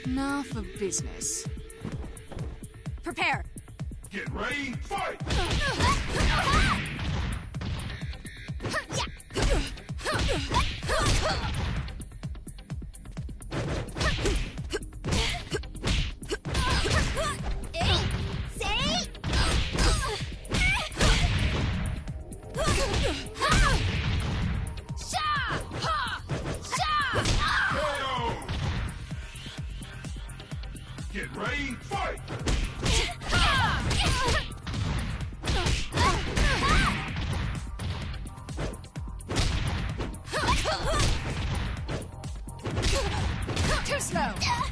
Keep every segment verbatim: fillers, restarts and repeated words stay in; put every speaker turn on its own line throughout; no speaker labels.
Now for business. Prepare.
Get ready, fight! Get ready, fight!
Too slow.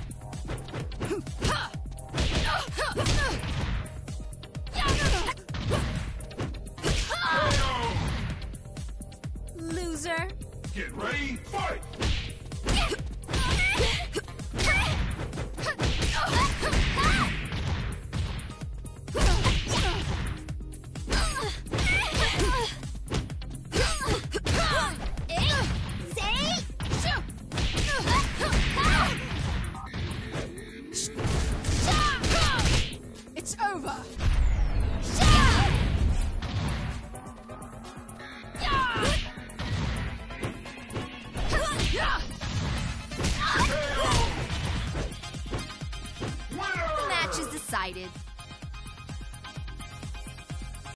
Loser.
Get ready, fight!
It's over. The match is decided.